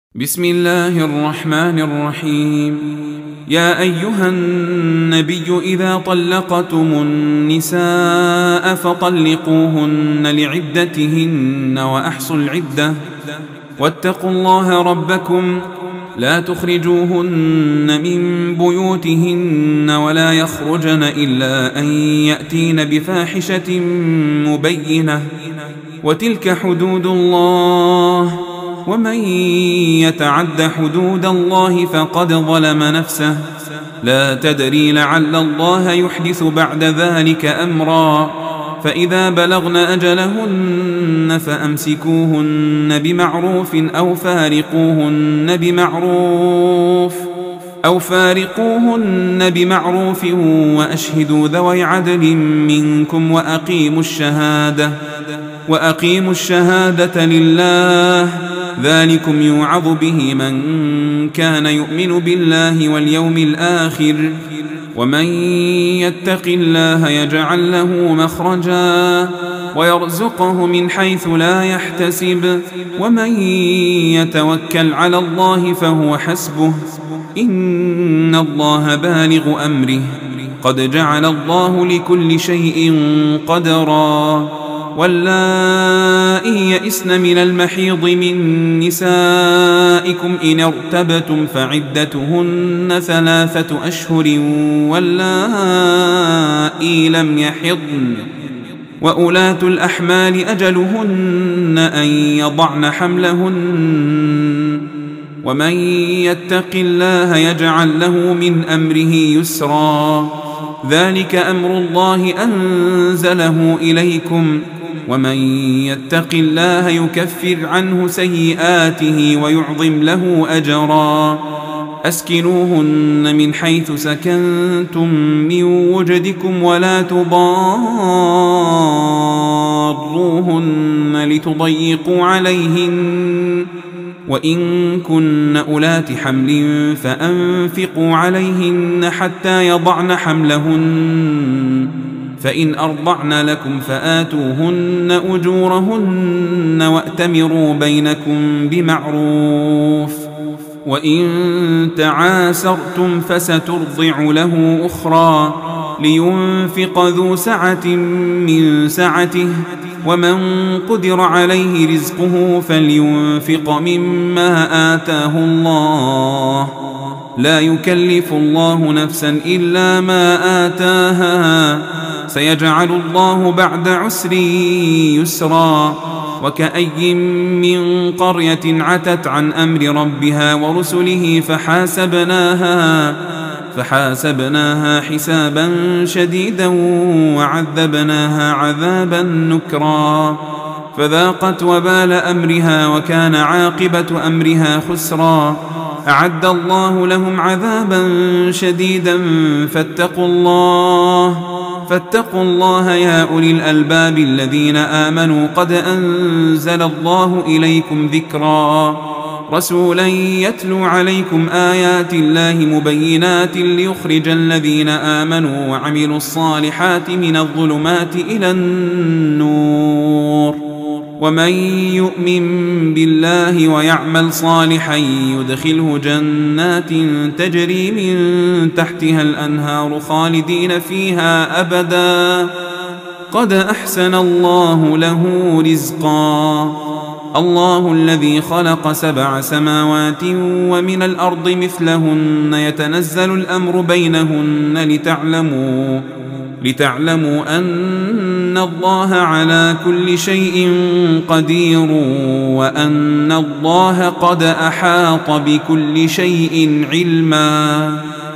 بسم الله الرحمن الرحيم. يا أيها النبي إذا طلقتم النساء فطلقوهن لعدتهن وأحصوا العدة واتقوا الله ربكم لا تخرجوهن من بيوتهن ولا يخرجن إلا أن يأتين بفاحشة مبينة وتلك حدود الله ومن يتعد حدود الله فقد ظلم نفسه لا تدري لعل الله يحدث بعد ذلك أمرا فإذا بلغن أجلهن فأمسكوهن بمعروف أو فارقوهن بمعروف وأشهدوا ذوي عدل منكم وأقيموا الشهادة لله ذلكم يوعظ به من كان يؤمن بالله واليوم الآخر ومن يتق الله يجعل له مخرجا ويرزقه من حيث لا يحتسب ومن يتوكل على الله فهو حسبه إن الله بالغ أمره قد جعل الله لكل شيء قدرا واللائي يئسن من المحيض من نسائكم إن ارتبتم فعدتهن 3 أشهر واللائي لم يحضن وأولاة الأحمال أجلهن أن يضعن حملهن ومن يتق الله يجعل له من أمره يسرا ذلك أمر الله أنزله إليكم ومن يتق الله يكفر عنه سيئاته ويعظم له أجرا أسكنوهن من حيث سكنتم من وجدكم ولا تضاروهن لتضيقوا عليهن وإن كن أولات حمل فأنفقوا عليهن حتى يضعن حملهن فإن أرضعن لكم فآتوهن أجورهن وأتمروا بينكم بمعروف وإن تعاسرتم فسترضع له أخرى لينفق ذو سعة من سعته ومن قدر عليه رزقه فلينفق مما آتاه الله لا يكلف الله نفسا إلا ما آتاها سيجعل الله بعد عسر يسرا وكأي من قرية عتت عن أمر ربها ورسله فحاسبناها حسابا شديدا وعذبناها عذابا نكرا فذاقت وبال أمرها وكان عاقبة أمرها خسرا أعد الله لهم عذابا شديدا فاتقوا الله يا أولي الألباب الذين آمنوا قد أنزل الله إليكم ذكرا رسولا يتلو عليكم آيات الله مبينات ليخرج الذين آمنوا وعملوا الصالحات من الظلمات إلى النور ومن يؤمن بالله ويعمل صالحا يدخله جنات تجري من تحتها الأنهار خالدين فيها أبدا قد أحسن الله له رزقا الله الذي خلق 7 سماوات ومن الأرض مثلهن يتنزل الأمر بينهن لتعلموا أن الله على كل شيء قدير وأن الله قد أحاط بكل شيء علما